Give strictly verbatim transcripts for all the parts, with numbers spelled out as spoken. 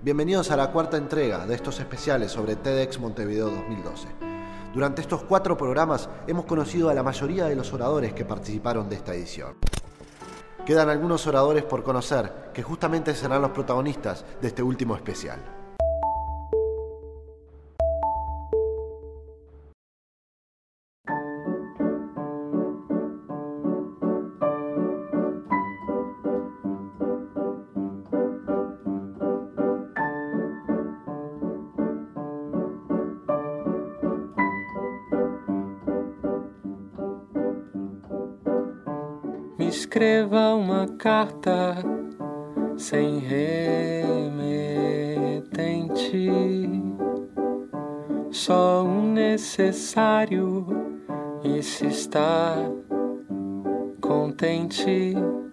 Bienvenidos a la cuarta entrega de estos especiales sobre TEDx Montevideo dos mil doce. Durante estos cuatro programas hemos conocido a la mayoría de los oradores que participaron de esta edición. Quedan algunos oradores por conocer, que justamente serán los protagonistas de este último especial. Me escreva uma carta sem remetente, só o necessário e se está contente.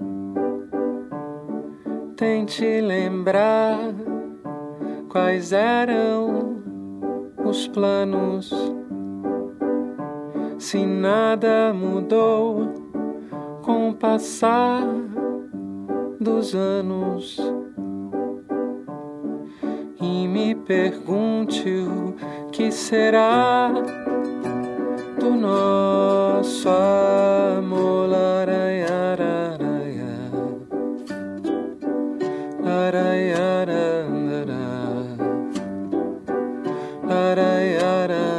Tente lembrar quais eram os planos, se nada mudou com o passar dos anos, e me pergunte o que será do nosso amor. Laraiararaia, laraiararara, laraiararara.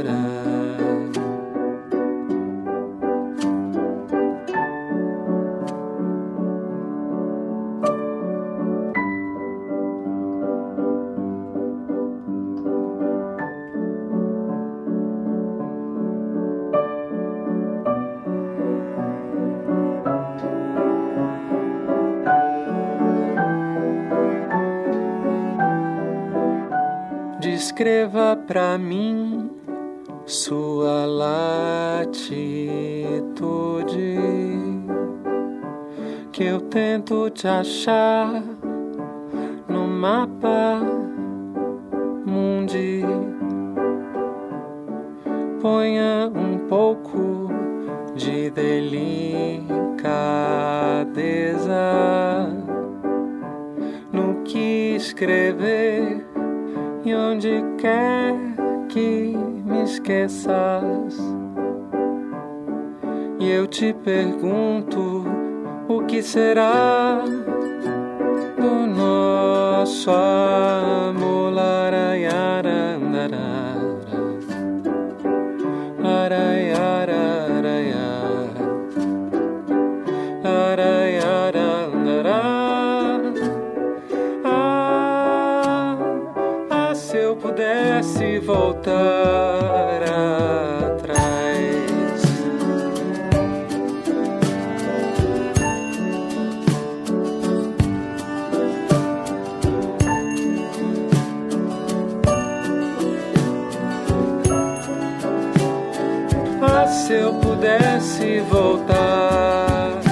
Descreva pra mim sua latitude, que eu tento te achar no mapa mundi. Ponha um pouco de delicadeza no que escrever, e onde quer que me esqueças, e eu te pergunto o que será do nosso amor. Laraiararara, laraiararaia, laraiararara. Se eu pudesse voltar atrás, ah, se eu pudesse voltar.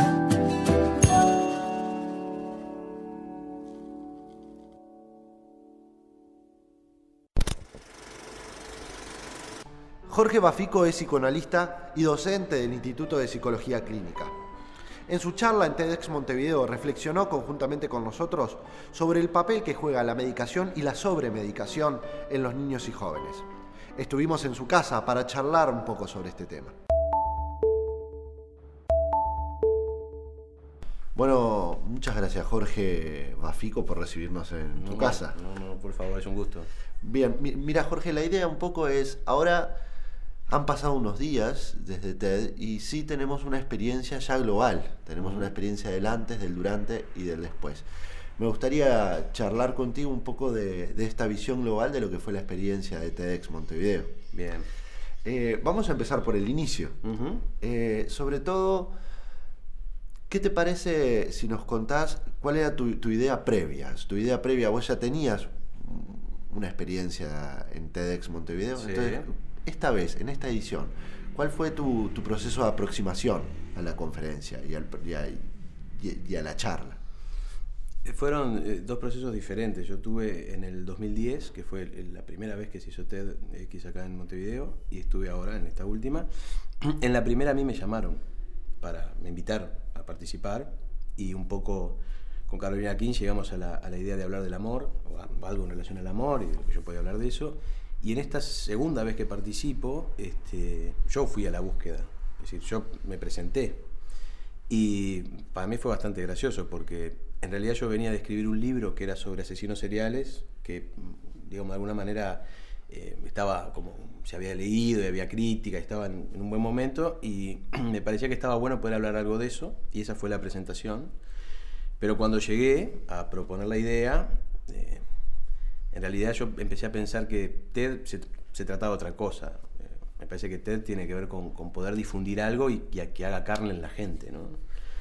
Jorge Bafico es psicoanalista y docente del Instituto de Psicología Clínica. En su charla en TEDx Montevideo reflexionó conjuntamente con nosotros sobre el papel que juega la medicación y la sobremedicación en los niños y jóvenes. Estuvimos en su casa para charlar un poco sobre este tema. Bueno, muchas gracias Jorge Bafico por recibirnos en tu no, casa. No, no, por favor, es un gusto. Bien, mira Jorge, la idea un poco es, ahora han pasado unos días desde TED y sí tenemos una experiencia ya global, tenemos una experiencia del antes, del durante y del después. Me gustaría charlar contigo un poco de, de esta visión global de lo que fue la experiencia de TEDx Montevideo. Bien. Eh, vamos a empezar por el inicio. Uh-huh. Eh, sobre todo, ¿qué te parece si nos contás cuál era tu, tu idea previa? Tu idea previa, vos ya tenías una experiencia en TEDx Montevideo, sí. Entonces, esta vez, en esta edición, ¿cuál fue tu, tu proceso de aproximación a la conferencia y, al, y, a, y, y a la charla? Fueron eh, dos procesos diferentes. Yo tuve en el dos mil diez, que fue el, la primera vez que se hizo TEDx acá en Montevideo, y estuve ahora en esta última. En la primera a mí me llamaron, para, me invitaron a participar, y un poco con Carolina King llegamos a la, a la idea de hablar del amor, o algo en relación al amor y de lo que yo podía hablar de eso. Y en esta segunda vez que participo, este, yo fui a la búsqueda, es decir, yo me presenté. Y para mí fue bastante gracioso porque en realidad yo venía de escribir un libro que era sobre asesinos seriales, que digamos de alguna manera eh, estaba como, se había leído y había crítica, estaba en, en un buen momento y me parecía que estaba bueno poder hablar algo de eso y esa fue la presentación. Pero cuando llegué a proponer la idea, eh, en realidad yo empecé a pensar que TED se, se trataba de otra cosa. Me parece que TED tiene que ver con, con poder difundir algo y, y a que haga carne en la gente, ¿no?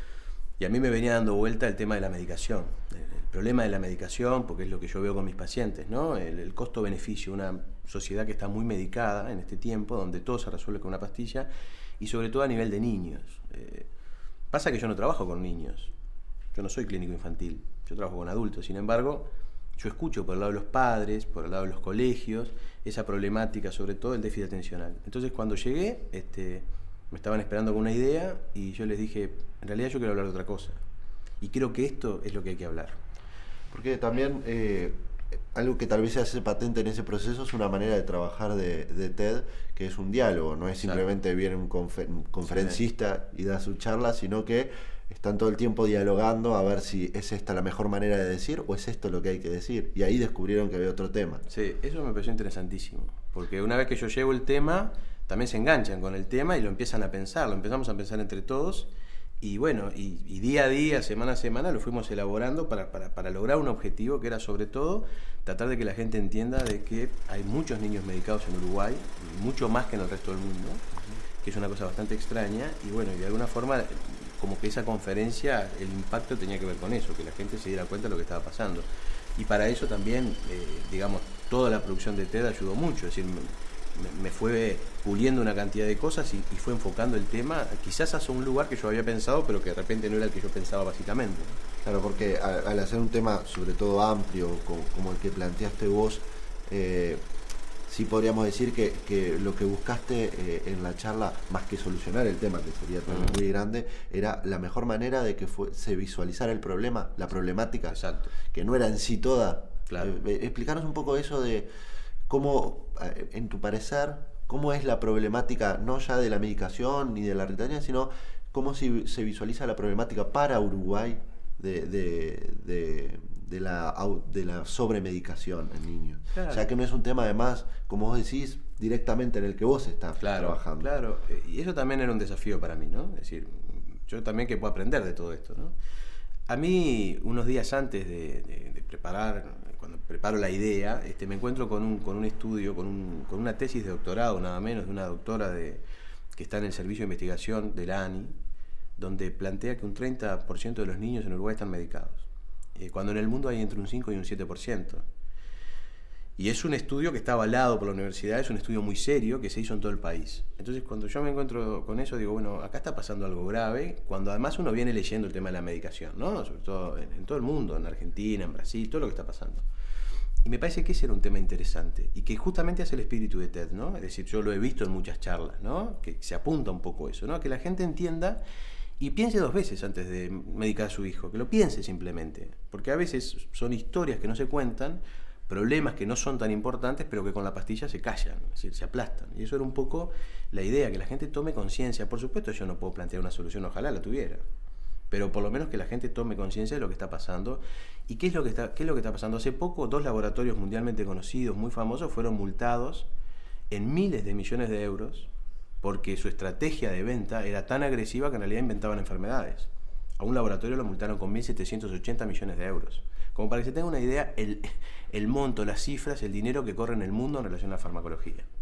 Y a mí me venía dando vuelta el tema de la medicación, el, el problema de la medicación, porque es lo que yo veo con mis pacientes, ¿no? El, el costo-beneficio, una sociedad que está muy medicada en este tiempo, donde todo se resuelve con una pastilla, y sobre todo a nivel de niños. Eh, pasa que yo no trabajo con niños, yo no soy clínico infantil, yo trabajo con adultos, sin embargo, yo escucho por el lado de los padres, por el lado de los colegios, esa problemática, sobre todo el déficit atencional. Entonces cuando llegué, este, me estaban esperando con una idea y yo les dije, en realidad yo quiero hablar de otra cosa. Y creo que esto es lo que hay que hablar. Porque también eh, algo que tal vez se hace patente en ese proceso es una manera de trabajar de, de TED, que es un diálogo, no es simplemente viene un, confer un conferencista y da su charla, sino que están todo el tiempo dialogando a ver si es esta la mejor manera de decir o es esto lo que hay que decir. Y ahí descubrieron que había otro tema. Sí, eso me pareció interesantísimo. Porque una vez que yo llevo el tema, también se enganchan con el tema y lo empiezan a pensar, lo empezamos a pensar entre todos. Y bueno, y, y día a día, semana a semana, lo fuimos elaborando para, para, para lograr un objetivo que era sobre todo tratar de que la gente entienda de que hay muchos niños medicados en Uruguay, mucho más que en el resto del mundo, que es una cosa bastante extraña. Y bueno, y de alguna forma como que esa conferencia, el impacto tenía que ver con eso, que la gente se diera cuenta de lo que estaba pasando. Y para eso también, eh, digamos, toda la producción de TED ayudó mucho, es decir, me, me fue puliendo una cantidad de cosas y, y fue enfocando el tema, quizás hacia un lugar que yo había pensado, pero que de repente no era el que yo pensaba básicamente. Claro, porque al, al hacer un tema sobre todo amplio, como, como el que planteaste vos, eh, sí podríamos decir que, que lo que buscaste eh, en la charla, más que solucionar el tema, que sería uh-huh. muy grande, era la mejor manera de que fue, se visualizara el problema, la problemática. Exacto. Que no era en sí toda. Claro. Eh, explicanos un poco eso de cómo, eh, en tu parecer, cómo es la problemática, no ya de la medicación ni de la ritalina, sino cómo se, se visualiza la problemática para Uruguay de... de, de de la, de la sobremedicación en niños. Claro. O sea que no es un tema además, como vos decís, directamente en el que vos estás claro, trabajando. Claro, y eso también era un desafío para mí, ¿no? Es decir, yo también que puedo aprender de todo esto, ¿no? A mí, unos días antes de, de, de preparar, cuando preparo la idea, este, me encuentro con un, con un estudio, con, un, con una tesis de doctorado, nada menos, de una doctora de, que está en el servicio de investigación de la ANI, donde plantea que un treinta por ciento de los niños en Uruguay están medicados, cuando en el mundo hay entre un cinco y un siete por ciento. Y es un estudio que está avalado por la universidad, es un estudio muy serio que se hizo en todo el país. Entonces cuando yo me encuentro con eso digo, bueno, acá está pasando algo grave, cuando además uno viene leyendo el tema de la medicación, ¿no? Sobre todo en, en todo el mundo, en Argentina, en Brasil, todo lo que está pasando. Y me parece que ese era un tema interesante y que justamente hace el espíritu de TED, ¿no? Es decir, yo lo he visto en muchas charlas, ¿no? Que se apunta un poco eso, ¿no? Que la gente entienda y piense dos veces antes de medicar a su hijo, que lo piense simplemente, porque a veces son historias que no se cuentan, problemas que no son tan importantes, pero que con la pastilla se callan, es decir, se aplastan. Y eso era un poco la idea, que la gente tome conciencia. Por supuesto yo no puedo plantear una solución, ojalá la tuviera, pero por lo menos que la gente tome conciencia de lo que está pasando. ¿Y qué es lo que está, qué es lo que está pasando? Hace poco dos laboratorios mundialmente conocidos, muy famosos, fueron multados en miles de millones de euros porque su estrategia de venta era tan agresiva que en realidad inventaban enfermedades. A un laboratorio lo multaron con mil setecientos ochenta millones de euros. Como para que se tenga una idea, el, el monto, las cifras, el dinero que corre en el mundo en relación a la farmacología.